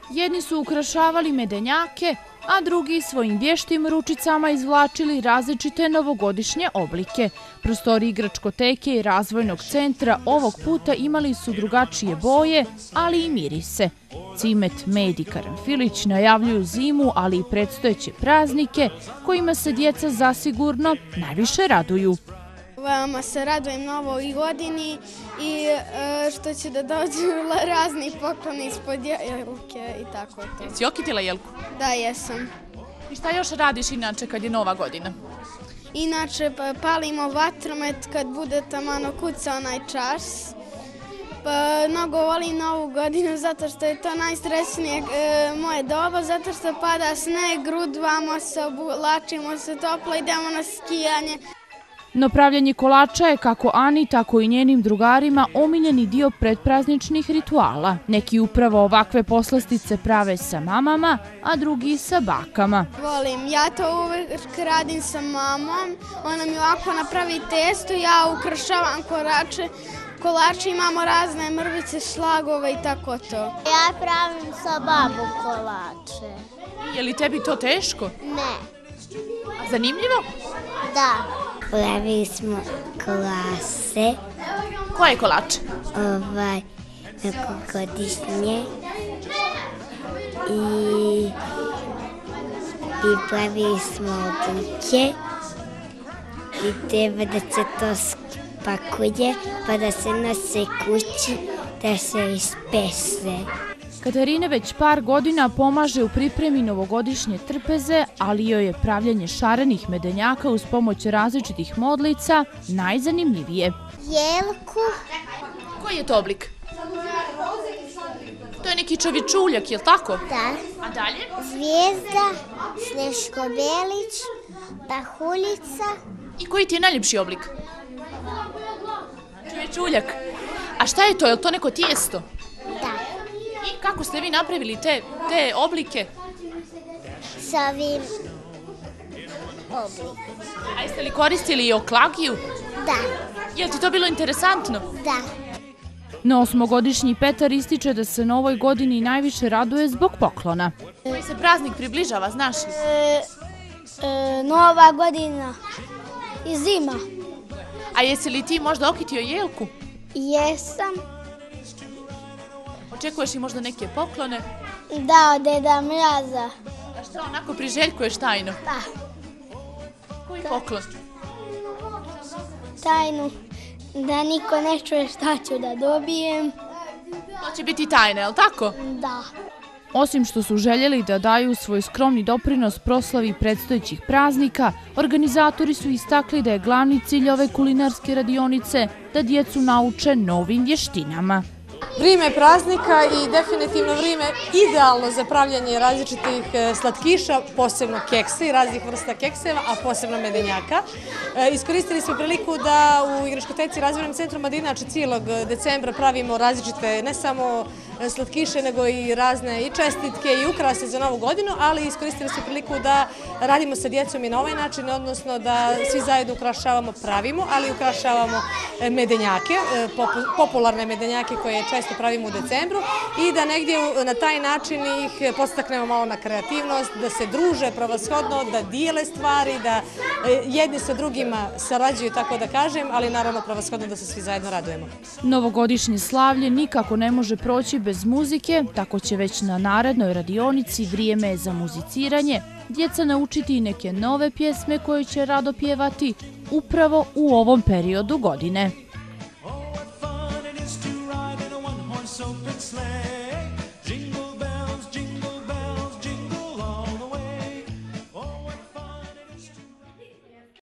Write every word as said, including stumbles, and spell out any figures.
Jedni su ukrašavali medenjake, a drugi svojim vještim ručicama izvlačili različite novogodišnje oblike. Prostori igračkoteke i razvojnog centra ovog puta imali su drugačije boje, ali i mirise. Cimet, med i karanfilić najavljuju zimu, ali i predstojeće praznike kojima se djeca zasigurno najviše raduju. Veoma se radujem novoj godini i što će da dođu razni pokloni ispod jelke i tako to. Jesi okitila jelku? Da, jesam. I šta još radiš inače kad je nova godina? Inače palimo vatromet kad bude tamano kuca onaj čas. Pa mnogo volim novu godinu zato što je to najsrećnije moje doba, zato što pada sneg, grudvamo se, oblačimo se toplo, idemo na skijanje. No pravljenje kolača je kako Ani, tako i njenim drugarima omiljeni dio predprazničnih rituala. Neki upravo ovakve poslastice prave sa mamama, a drugi sa bakama. Volim, ja to uvijek radim sa mamom, ona mi ovako napravi testo, ja ukrašavam kolače, kolače imamo razne mrvice, šlagove i tako to. Ja pravim sa babom kolače. Je li tebi to teško? Ne. A zanimljivo? Da. Pravili smo kolase. Koje kolače? Ovaj, novogodišnje. I, i pravili smo obuće. I treba da se to spakuje, pa da se nose kući, da se ispese. Katarina već par godina pomaže u pripremi novogodišnje trpeze, ali joj je pravljanje šarenih medenjaka uz pomoć različitih modlica najzanimljivije. Jelku. Koji je to oblik? To je neki čovječuljak, je li tako? Da. A dalje? Zvijezda, Sneško Belić, pahuljica. I koji ti je najljepši oblik? Čovječuljak. A šta je to? Je li to neko tijesto? Da. I kako ste vi napravili te, te oblike? Sa ovim oblikom. A jeste li koristili i oklagiju? Da. Je li ti to bilo interesantno? Da. No osmogodišnji Petar ističe da se novoj godini najviše raduje zbog poklona. Koji se praznik približava, znaš li? E, e, nova godina i zima. A jesi li ti možda okitio jelku? Jesam. Očekuješ i možda neke poklone? Da, od Deda Mraza. A šta onako priželjkuješ tajno? Da. Koji poklon? Tajnu. Da niko ne čuje šta ću da dobijem. To će biti tajna, je li tako? Da. Osim što su željeli da daju svoj skromni doprinos proslavi predstojećih praznika, organizatori su istakli da je glavni cilj ove kulinarske radionice da djecu nauče novim vještinama. Vrijeme praznika i definitivno vrijeme idealno za pravljanje različitih slatkiša, posebno keksa i raznih vrsta kekseva, a posebno medenjaka. Iskoristili smo priliku da u igračkoteci Razvojnom centru Madina cijelog decembra pravimo različite ne samo slatkiše, nego i razne i čestitke i ukrase za novu godinu, ali iskoristili smo priliku da radimo sa djecom i na ovaj način, odnosno da svi zajedno ukrašavamo, pravimo, ali ukrašavamo medenjake, popularne medenjake koje često pravimo u decembru i da negdje na taj način ih podstaknemo malo na kreativnost, da se druže prevashodno, da dijele stvari, da jedni sa drugima sarađuju, tako da kažem, ali naravno prevashodno da se svi zajedno radujemo. Novogodišnje slavlje nikako ne može proći bez muzike, tako će već na narednoj radionici Vrijeme za muziciranje djeca naučiti neke nove pjesme koje će rado pjevati upravo u ovom periodu godine. Open sleigh.